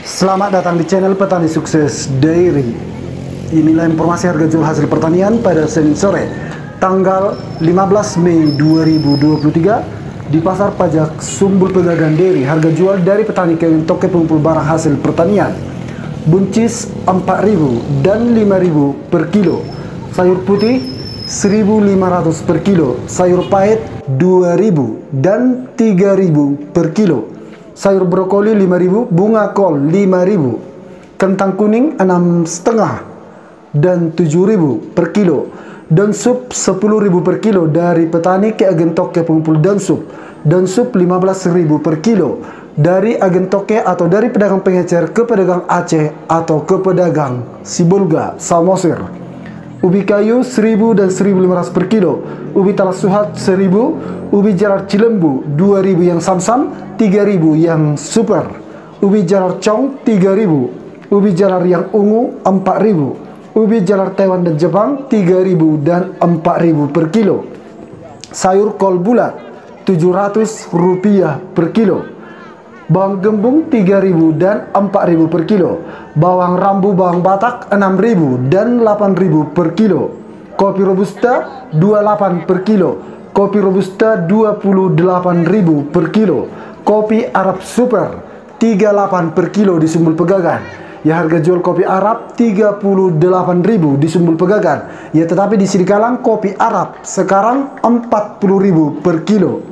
Selamat datang di channel Petani Sukses Dairy. Inilah informasi harga jual hasil pertanian pada Senin sore, tanggal 15 Mei 2023 di Pasar Pajak Sumbul Pegagan Dairy. Harga jual dari petani ke toke pengumpul barang hasil pertanian. Buncis 4.000 dan 5.000 per kilo. Sayur putih 1.500 per kilo. Sayur pahit 2.000 dan 3.000 per kilo. Sayur brokoli 5.000, bunga kol 5.000, kentang kuning 6,5 dan 7.000 per kilo. Daun sup 10.000 per kilo dari petani ke agen toke pengumpul daun sup. Daun sup 15.000 per kilo dari agen toke atau dari pedagang pengecer ke pedagang Aceh atau ke pedagang Sibolga, Samosir. Ubi kayu 1.000 dan 1.500 per kilo. Ubi talas suhat 1.000. Ubi jalar cilembu 2.000 yang samsam, 3.000 yang super. Ubi jalar cong 3.000. Ubi jalar yang ungu 4.000. Ubi jalar Taiwan dan Jepang 3.000 dan 4.000 per kilo. Sayur kol bulat 700 rupiah per kilo. Bawang gembung 3.000 dan 4.000 per kilo. Bawang rambu bawang batak 6.000 dan 8.000 per kilo. Kopi robusta 28 per kilo. Kopi robusta 28.000 per kilo. Kopi Arab super 38 per kilo di Sumbul Pegagan. Ya, harga jual kopi Arab 38.000 di Sumbul Pegagan. Ya, tetapi di Sidikalang kopi Arab sekarang 40.000 per kilo.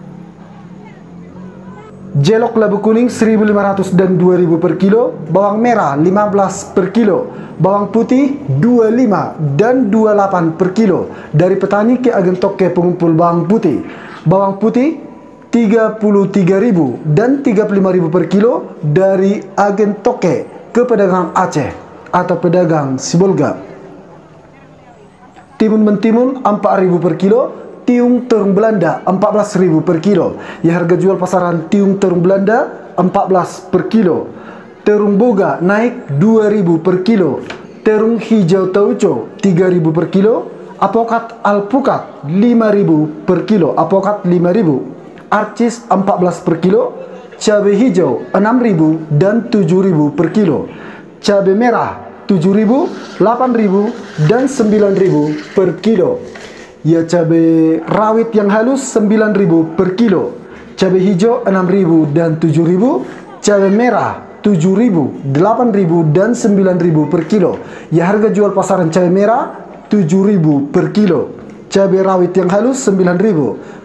Jelok labu kuning 1.500 dan 2.000 per kilo. Bawang merah 15 per kilo. Bawang putih 25 dan 28 per kilo dari petani ke agen toke pengumpul bawang putih. Bawang putih 33.000 dan 35.000 per kilo dari agen toke ke pedagang Aceh atau pedagang Sibolga. Timun mentimun 4.000 per kilo. Tiung terung Belanda 14.000 per kilo. Ya, harga jual pasaran tiung terung Belanda 14 per kilo. Terung boga naik 2.000 per kilo. Terung hijau tauco 3.000 per kilo. Apokat alpukat 5.000 per kilo. Apokat 5.000. Arcis 14 per kilo. Cabai hijau 6.000 dan 7.000 per kilo. Cabai merah 7.000, 8.000 dan 9.000 per kilo. Ya, cabai rawit yang halus 9.000 per kilo. Cabai hijau 6.000 dan 7.000. Cabai merah 7.000, 8.000 dan 9.000 per kilo. Ya, harga jual pasaran cabai merah 7.000 per kilo. Cabai rawit yang halus 9.000.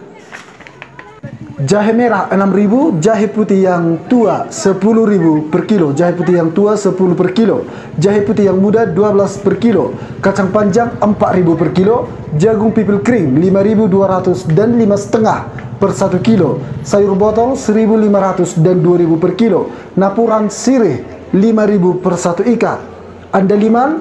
Jahe merah 6.000, jahe putih yang tua 10.000 per kilo. Jahe putih yang tua 10 per kilo. Jahe putih yang muda 12 per kilo. Kacang panjang 4.000 per kilo. Jagung pipil kering 5.200 dan 5,5 per 1 kilo. Sayur botol 1.500 dan 2.000 per kilo. Napuran sirih 5.000 per 1 ikat. Andaliman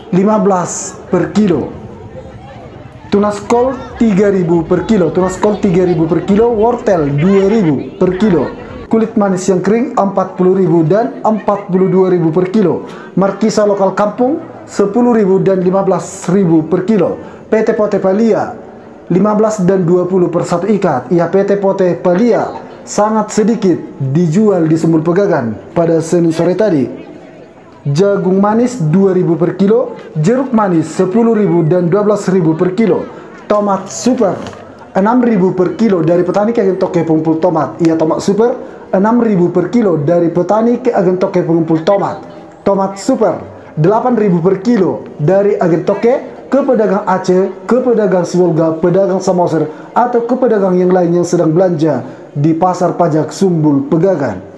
15 per kilo. Tunas kol 3.000 per kilo. Tunas kol 3.000 per kilo. Wortel 2.000 per kilo. Kulit manis yang kering 40.000 dan 42.000 per kilo. Markisa lokal kampung 10.000 dan 15.000 per kilo. PT Pote Palia 15 dan 20 per 1 ikat. Ya, PT Pote Palia sangat sedikit dijual di Sumbul Pegagan pada Senin sore tadi. Jagung manis 2.000 per kilo. Jeruk manis 10.000 dan 12.000 per kilo. Tomat super 6.000 per kilo dari petani ke agen toke pengumpul tomat. Iya, tomat super 6.000 per kilo dari petani ke agen toke pengumpul tomat. Tomat super 8.000 per kilo dari agen toke ke pedagang Aceh, ke pedagang Sibolga, pedagang Samosir atau ke pedagang yang lain yang sedang belanja di Pasar Pajak Sumbul Pegagan.